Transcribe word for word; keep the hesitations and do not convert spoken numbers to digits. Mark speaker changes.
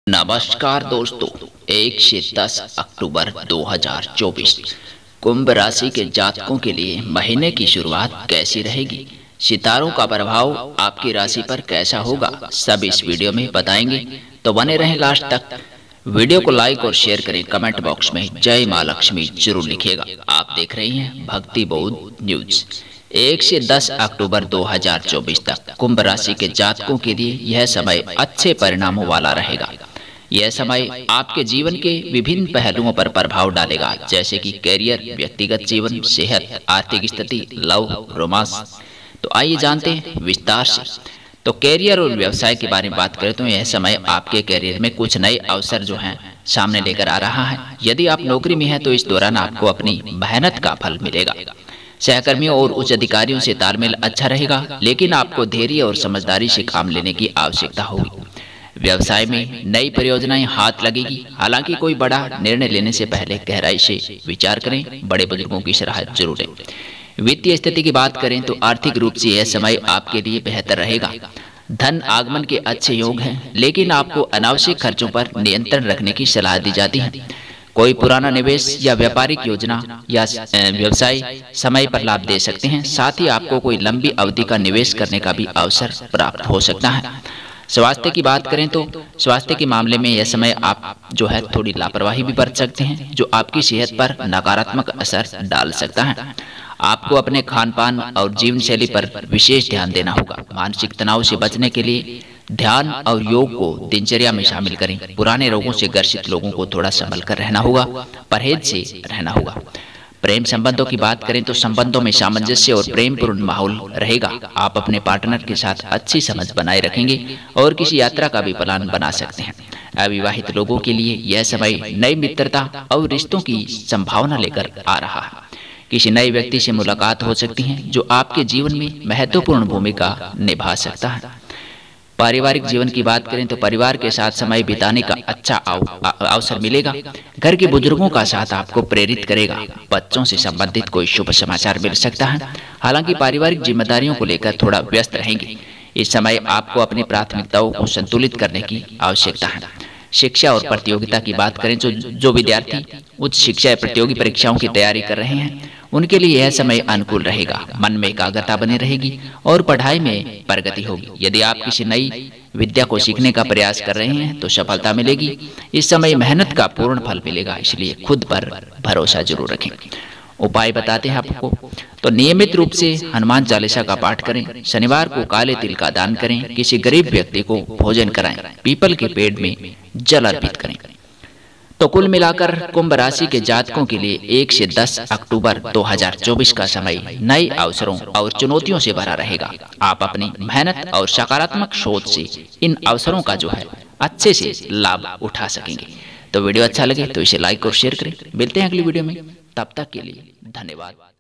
Speaker 1: नमस्कार दोस्तों, एक से दस अक्टूबर दो हज़ार चौबीस कुंभ राशि के जातकों के लिए महीने की शुरुआत कैसी रहेगी, सितारों का प्रभाव आपकी राशि पर कैसा होगा, सब इस वीडियो में बताएंगे। तो बने रहें लास्ट तक। वीडियो को लाइक और शेयर करें। कमेंट बॉक्स में जय मां लक्ष्मी जरूर लिखिएगा। आप देख रही हैं भक्ति बौद्ध न्यूज। एक से दस अक्टूबर दो हज़ार चौबीस तक कुंभ राशि के जातकों के लिए यह समय अच्छे परिणामों वाला रहेगा। यह समय आपके जीवन के विभिन्न पहलुओं पर प्रभाव डालेगा, जैसे कि करियर, व्यक्तिगत जीवन, सेहत, आर्थिक स्थिति, लव, रोमांस। तो आइए जानते हैं विस्तार से। तो करियर और व्यवसाय के बारे में बात करें तो यह समय आपके करियर में कुछ नए अवसर जो हैं सामने लेकर आ रहा है। यदि आप नौकरी में हैं तो इस दौरान आपको अपनी मेहनत का फल मिलेगा। सहकर्मियों और उच्च अधिकारियों से तालमेल अच्छा रहेगा, लेकिन आपको धैर्य और समझदारी से काम लेने की आवश्यकता होगी। व्यवसाय में नई परियोजनाएं हाथ लगेगी। हालांकि कोई बड़ा निर्णय लेने से पहले गहराई से विचार करें। बड़े बुजुर्गों की सलाह जरूर लें। वित्तीय स्थिति की बात करें तो आर्थिक रूप से यह समय आपके लिए बेहतर रहेगा। धन आगमन के अच्छे योग हैं, लेकिन आपको अनावश्यक खर्चों पर नियंत्रण रखने की सलाह दी जाती है। कोई पुराना निवेश या व्यापारिक योजना या व्यवसाय समय पर लाभ दे सकते हैं। साथ ही आपको कोई लंबी अवधि का निवेश करने का भी अवसर प्राप्त हो सकता है। स्वास्थ्य की बात करें तो स्वास्थ्य के मामले में यह समय आप जो है थोड़ी लापरवाही भी बरत सकते हैं, जो आपकी सेहत पर नकारात्मक असर डाल सकता है। आपको अपने खान पान और जीवन शैली पर विशेष ध्यान देना होगा। मानसिक तनाव से बचने के लिए ध्यान और योग को दिनचर्या में शामिल करें। पुराने रोगों से ग्रसित लोगों को थोड़ा संभल कर रहना होगा, परहेज से रहना होगा। प्रेम संबंधों की बात करें तो संबंधों में सामंजस्य और प्रेमपूर्ण माहौल रहेगा। आप अपने पार्टनर के साथ अच्छी समझ बनाए रखेंगे और किसी यात्रा का भी प्लान बना सकते हैं। अविवाहित लोगों के लिए यह समय नई मित्रता और रिश्तों की संभावना लेकर आ रहा है। किसी नए व्यक्ति से मुलाकात हो सकती है जो आपके जीवन में महत्वपूर्ण भूमिका निभा सकता है। पारिवारिक जीवन की बात करें तो परिवार के साथ समय बिताने का अच्छा अवसर मिलेगा। घर के बुजुर्गों का साथ आपको प्रेरित करेगा। बच्चों से संबंधित कोई शुभ समाचार मिल सकता है। हालांकि पारिवारिक जिम्मेदारियों को लेकर थोड़ा व्यस्त रहेंगे। इस समय आपको अपनी प्राथमिकताओं को संतुलित करने की आवश्यकता है। शिक्षा और प्रतियोगिता की बात करें तो जो विद्यार्थी उच्च शिक्षा या प्रतियोगी परीक्षाओं की तैयारी कर रहे हैं उनके लिए यह समय अनुकूल रहेगा। मन में एकाग्रता बनी रहेगी और पढ़ाई में प्रगति होगी। यदि आप किसी नई विद्या को सीखने का प्रयास कर रहे हैं तो सफलता मिलेगी। इस समय मेहनत का पूर्ण फल मिलेगा, इसलिए खुद पर भरोसा जरूर रखें। उपाय बताते हैं आपको। तो नियमित रूप से हनुमान चालीसा का पाठ करें। शनिवार को काले तिल का दान करें। किसी गरीब व्यक्ति को भोजन कराएं। पीपल के पेड़ में जल अर्पित करें। तो कुल मिलाकर कुंभ राशि के जातकों के लिए एक से दस अक्टूबर दो हज़ार चौबीस का समय नए अवसरों और चुनौतियों से भरा रहेगा। आप अपनी मेहनत और सकारात्मक सोच से इन अवसरों का जो है अच्छे से लाभ उठा सकेंगे। तो वीडियो अच्छा लगे तो इसे लाइक और शेयर करें। मिलते हैं अगली वीडियो में, तब तक के लिए धन्यवाद।